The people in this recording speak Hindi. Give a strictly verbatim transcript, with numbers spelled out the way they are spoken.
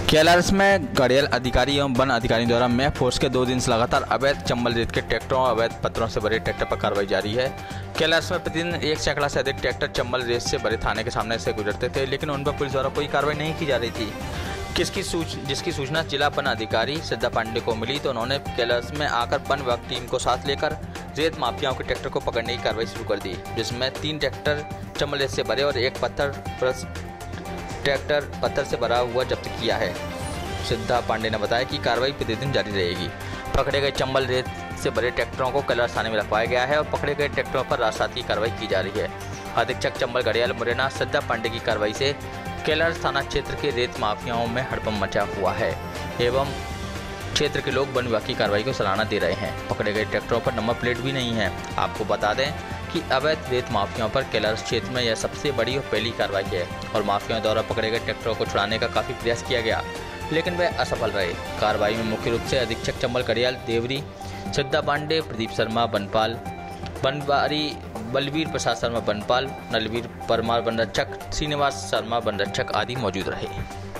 कैलाश में घड़ियाल अधिकारी एवं वन अधिकारियों द्वारा मैं फोर्स के दो दिन से लगातार अवैध चंबल रेत के ट्रैक्टरों और अवैध पत्थरों से भरे ट्रैक्टर पर कार्रवाई जारी है। कैलाश में प्रतिदिन एक सैकड़ा से अधिक ट्रैक्टर चंबल रेत से भरे थाने के सामने से गुजरते थे, लेकिन उन पर पुलिस द्वारा कोई कार्रवाई नहीं की जा रही थी। किसकी सूच जिसकी सूचना जिला वन अधिकारी सिद्धा पांडे को मिली तो उन्होंने कैलाश में आकर वन विभाग टीम को साथ लेकर रेत माफियाओं के ट्रैक्टर को पकड़ने की कार्रवाई शुरू कर दी, जिसमें तीन ट्रैक्टर चंबल रेत से भरे और एक पत्थर ट्रैक्टर पत्थर से भरा हुआ जब्त किया है। सिद्धा पांडे ने बताया कि कार्रवाई प्रतिदिन जारी रहेगी। पकड़े गए चंबल रेत से भरे ट्रैक्टरों को कैलाश थाने में रखवाया गया है और पकड़े गए ट्रैक्टरों पर राजसात की कार्रवाई की जा रही है। अधीक्षक चंबल घड़ियाल मुरैना सिद्धा पांडे की कार्रवाई से कैलाश थाना क्षेत्र के रेत माफियाओं में हड़कंप मचा हुआ है एवं क्षेत्र के लोग वन विभाग की कार्रवाई को सराहना दे रहे हैं। पकड़े गए ट्रैक्टरों पर नंबर प्लेट भी नहीं है। आपको बता दें कि अवैध रेत माफियाओं पर कैलाश क्षेत्र में यह सबसे बड़ी और पहली कार्रवाई है और माफियाओं द्वारा पकड़े गए ट्रैक्टरों को छुड़ाने का काफ़ी प्रयास किया गया, लेकिन वे असफल रहे। कार्रवाई में मुख्य रूप से अधीक्षक चंबल घड़ियाल देवरी, सिद्धा पांडे, प्रदीप शर्मा बनपाल, बनवारी, बलवीर प्रसाद शर्मा बनपाल, नलवीर परमार वन रक्षक, श्रीनिवास शर्मा वन रक्षक आदि मौजूद रहे।